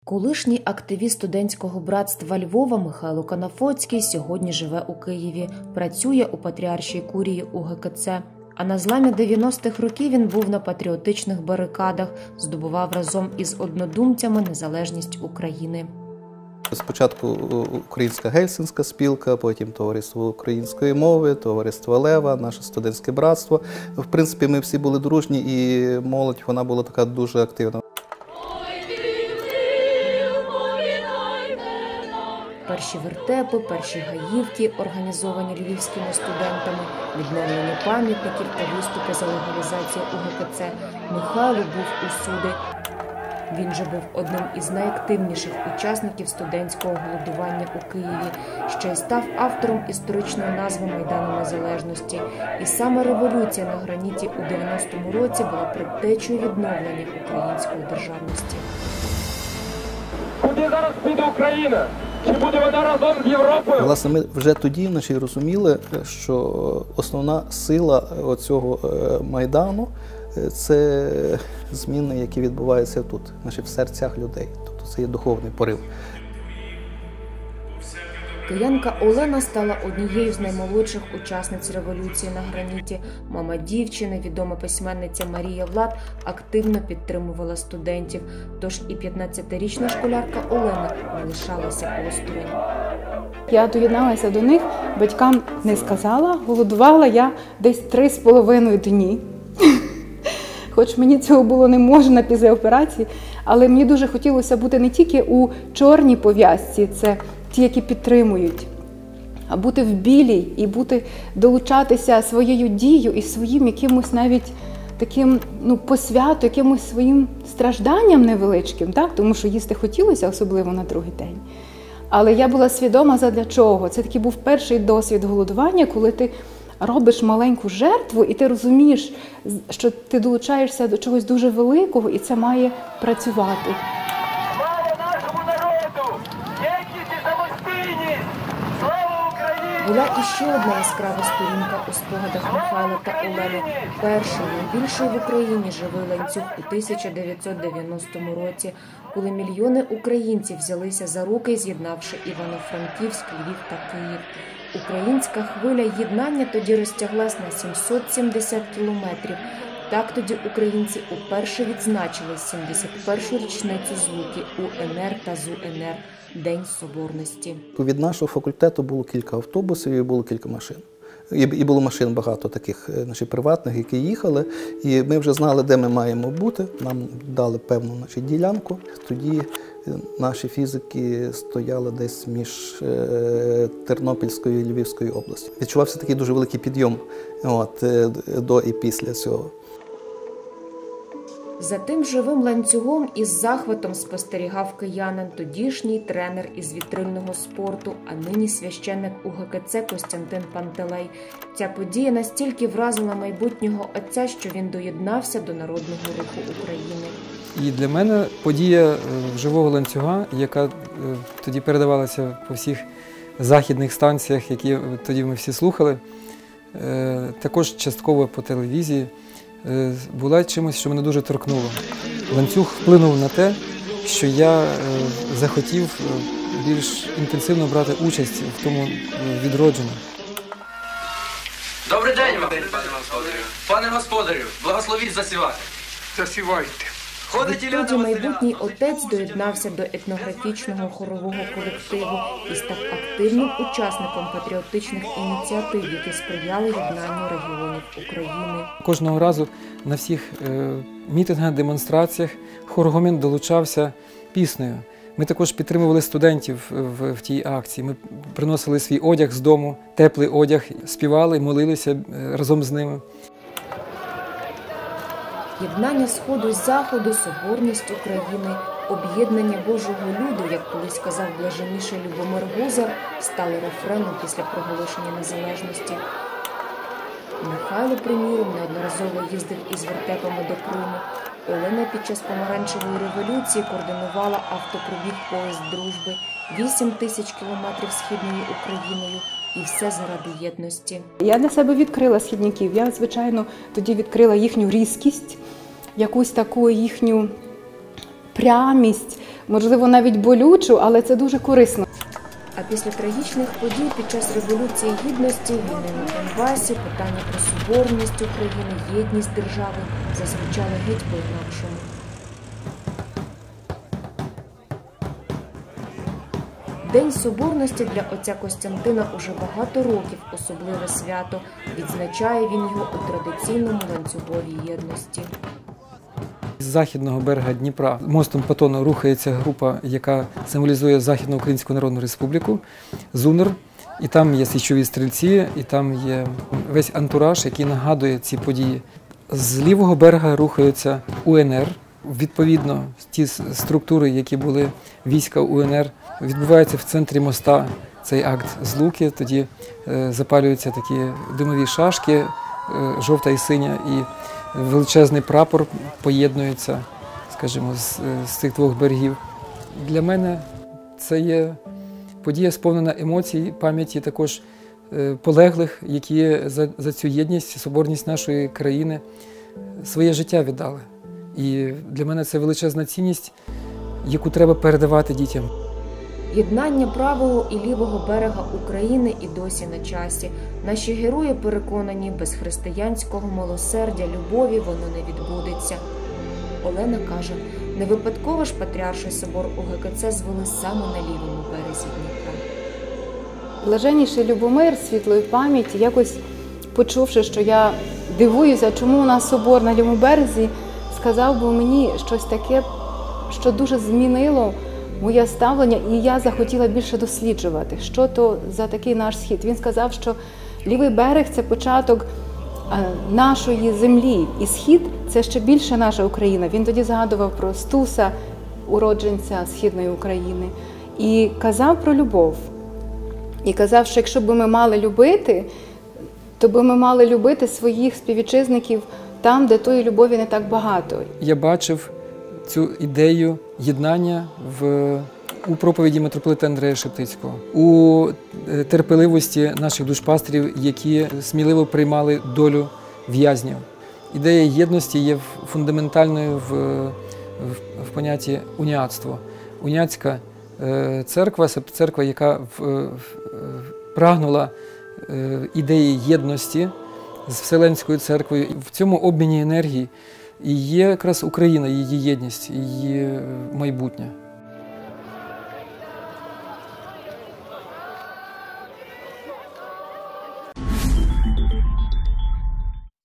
Колишній активіст студентського братства Львова Михайло Канафоцький сьогодні живе у Києві, працює у Патріаршій курії УГКЦ. А на зламі 90-х років він був на патріотичних барикадах, здобував разом із однодумцями незалежність України. Спочатку Українська Гельсінська спілка, потім Товариство української мови, Товариство Лева, наше студентське братство. В принципі, ми всі були дружні і молодь, вона була така дуже активна. Перші вертепи, перші гаївки, організовані львівськими студентами, відновлення пам'ятників та виступи за легалізацію УГКЦ. Михайло був усюди. Він же був одним із найактивніших учасників студентського голодування у Києві, що й став автором історичної назви Майдану Незалежності. І саме революція на граніті у 90-му році була предтечею відновлення української державності. Куди зараз піде Україна? Чи буде вона разом з Європою? Власне, ми вже тоді розуміли, що основна сила оцього Майдану – це зміни, які відбуваються тут, в серцях людей. Тобто це є духовний порив. Киянка Олена стала однією з наймолодших учасниць революції на граніті. Мама дівчини, відома письменниця Марія Влад, активно підтримувала студентів. Тож і 15-річна школярка Олена не лишалася осторонь. Я доєдналася до них, батькам не сказала, голодувала я десь 3,5 дні. Хоч мені цього було не можна після операції, але мені дуже хотілося бути не тільки у чорній пов'язці, це ті, які підтримують, а бути в білій і долучатися своєю дією і своїм якимось навіть таким посвяту, якимось своїм стражданням невеличким, так? Тому що їсти хотілося, особливо на другий день. Але я була свідома задля чого. Це такий був перший досвід голодування, коли ти робиш маленьку жертву і ти розумієш, що ти долучаєшся до чогось дуже великого і це має працювати. Слава нашому народу! Єдність і самостійність! Слава Україні! Була іще одна яскрава сторінка у спогадах Михайла та Олени. Перший, найбільший в Україні живий ланцюг у 1990 році, коли мільйони українців взялися за руки, з'єднавши Івано-Франківськ, Львів та Київ. Українська хвиля єднання тоді розтяглась на 770 кілометрів. Так тоді українці уперше відзначили 71-ю річницю злуки УНР та ЗУНР – День Соборності. Від нашого факультету було кілька автобусів і було кілька машин. І було машин багато таких приватних, які їхали. І ми вже знали, де ми маємо бути. Нам дали певну ділянку. Тоді наші фізики стояли десь між Тернопільською і Львівською областю. Відчувався такий дуже великий підйом до і після цього. За тим живим ланцюгом із захватом спостерігав киянин тодішній тренер із вітрильного спорту, а нині священник УГКЦ Костянтин Пантелей. Ця подія настільки вразила майбутнього отця, що він доєднався до народного руху України. І для мене подія живого ланцюга, яка тоді передавалася по всіх західних станціях, які тоді ми всі слухали, також частково по телевізії, була чимось, що мене дуже торкнуло. Ланцюг вплинув на те, що я захотів більш інтенсивно брати участь в тому відродженні. Добрий день вам, пане господарю. Пане господарю, благословіть засівати. Засівайте. Відтоді майбутній отець доєднався до етнографічного хорового колективу і став активним учасником патріотичних ініціатив, які сприяли єднанню регіонів України. Кожного разу на всіх мітингах, демонстраціях хор «Гомін» долучався піснею. Ми також підтримували студентів в тій акції. Ми приносили свій одяг з дому, теплий одяг, співали, молилися разом з ними. Єднання Сходу з Заходу, соборність України, об'єднання Божого люду, як колись казав блаженніший Любомир Гузар, стали рефреном після проголошення незалежності. Михайло, приміром, неодноразово їздив із вертепами до Криму. Олена під час помаранчевої революції координувала автопробіг «Поїзд дружби», 8 тисяч кілометрів східною Україною. І все заради єдності. Я для себе відкрила східняків. Я, звичайно, тоді відкрила їхню різкість, якусь таку їхню прямість, можливо, навіть болючу, але це дуже корисно. А після трагічних подій під час Революції Гідності, війни на Донбасі, питання про соборність України, єдність держави зазвучали геть по-інакшому. День Соборності для отця Костянтина уже багато років особливе свято. Відзначає він його у традиційному ланцюгові єдності. З західного берега Дніпра мостом Патона рухається група, яка символізує Західноукраїнську Народну Республіку, ЗУНР. І там є січові стрільці, і там є весь антураж, який нагадує ці події. З лівого берега рухаються УНР. Відповідно, ті структури, які були війська УНР, відбувається в центрі моста цей акт злуки. Тоді запалюються такі димові шашки, жовта і синя, і величезний прапор поєднується, скажімо, з цих двох берегів. Для мене це є подія, сповнена емоцій, пам'яті також полеглих, які за цю єдність, соборність нашої країни своє життя віддали. І для мене це величезна цінність, яку треба передавати дітям. Єднання правого і лівого берега України і досі на часі. Наші герої переконані, без християнського милосердя, любові воно не відбудеться. Олена каже, не випадково ж Патріарший собор УГКЦ звели саме на лівому березі Дніпра. Блаженніший Любомир світлої пам'яті, якось почувши, що я дивуюся, чому у нас собор на лівому березі, сказав би мені щось таке, що дуже змінило моє ставлення, і я захотіла більше досліджувати, що то за такий наш схід. Він сказав, що лівий берег – це початок нашої землі, і схід – це ще більше наша Україна. Він тоді згадував про Стуса, уродженця Східної України, і казав про любов. І казав, що якщо б ми мали любити, то би ми мали любити своїх співвітчизників там, де тої любові не так багато. Я бачив цю ідею єднання у проповіді митрополита Андрея Шептицького, у терпеливості наших душпастерів, які сміливо приймали долю в'язнів. Ідея єдності є фундаментальною в понятті уніатство. Уніатська церква – це церква, яка прагнула ідеї єдності з Вселенською церквою. В цьому обміні енергії і є якраз Україна, її єдність, її майбутнє.